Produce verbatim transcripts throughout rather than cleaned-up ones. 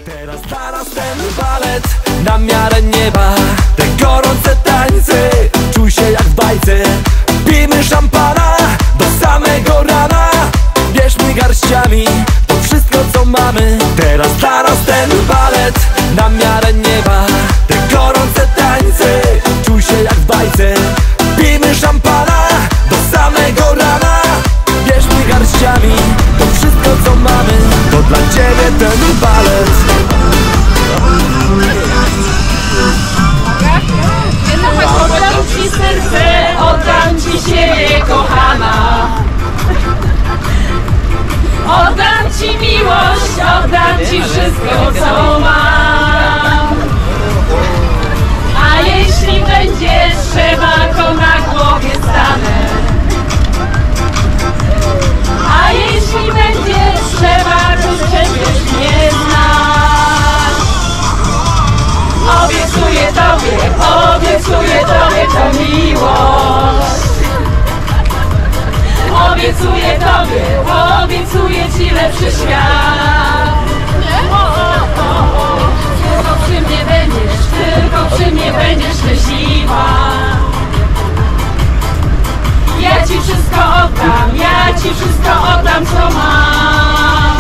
Teraz dla nas ten balet na miarę nieba. Te gorące tańce, czuj się jak w bajce. Pijmy szampana do samego rana. Bierzmy garściami to wszystko co mamy. Teraz dla nas ten balet na miarę nieba. Te gorące tańce, czuj się jak w bajce. Pijmy szampana do samego rana. Bierzmy garściami to wszystko co mamy. To dla ciebie ten balet. Oddam ci serce, oddam ci siebie, kochana. Oddam ci miłość, oddam ci wszystko, co mam. A jeśli będzie trzeba, to na głowie stanę. A jeśli będzie trzeba, to przecież nie znam. Obiecuję tobie, obiecuję tobie tę miłość. Obiecuję tobie, obiecuję ci lepszy świat. O, o, o, o. Tylko przy mnie będziesz, tylko przy mnie będziesz szczęśliwa. Ja ci wszystko oddam, ja ci wszystko oddam, co mam.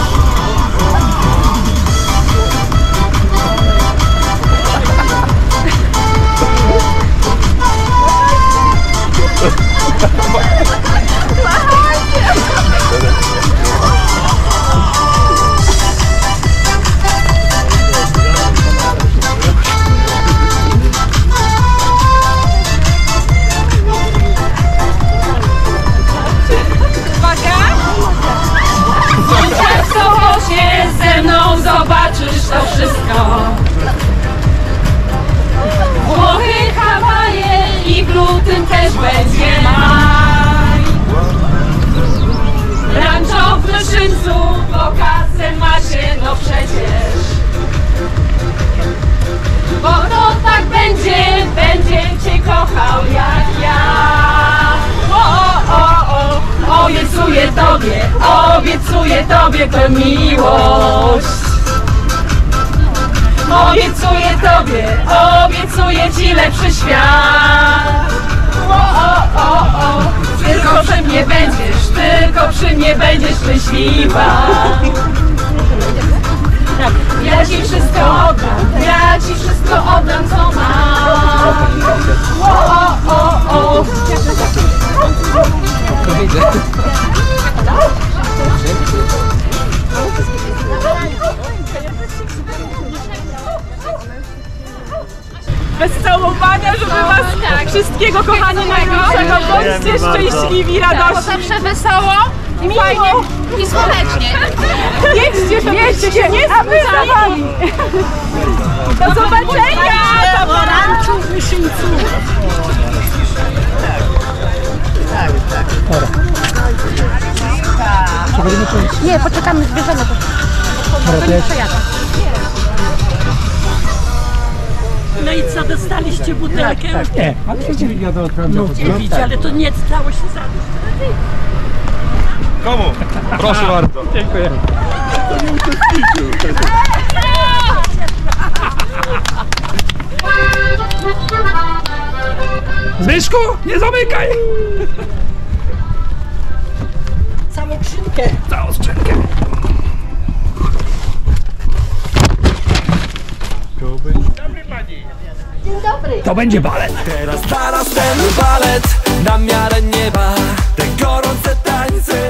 Zobaczysz to wszystko. Włochy, Hawaje i w lutym też będzie maj. Rancho w Myszyńcu, wakacje macie, no przecież. Bo to tak będzie, będzie cię kochał jak ja. O, o, o, obiecuję tobie, obiecuję tobie tę miłość. Obiecuję tobie, obiecuję ci lepszy świat. O, o, o, o. Tylko przy mnie będziesz, tylko przy mnie będziesz szczęśliwa. Ja ci wszystko oddam, ja ci wszystko oddam, co mam. O, o, o, o. Bez całowania, żeby was tak. Wszystkiego kochani najlepszego, bądźcie szczęśliwi, radości. Zawsze wesoło i fajnie i słonecznie. Jedźcie, jedźcie, nie a my za wami. Do zobaczenia! Do Ranchu w Myszyńcu. Nie, poczekamy, zbierzemy to. To nie przejadę. No i co, dostaliście butelkę? Tak, tak. Nie, ale widzieli, ja do odkręcia. No, widzicie, ale to nie stało się zabić. Komu? Proszę bardzo. Dziękuję. Zbyszku, nie zamykaj! Całą skrzynkę. Całą skrzynkę. Dzień dobry. To będzie balet. Teraz dla nas ten balet na miarę nieba. Te gorące tańce,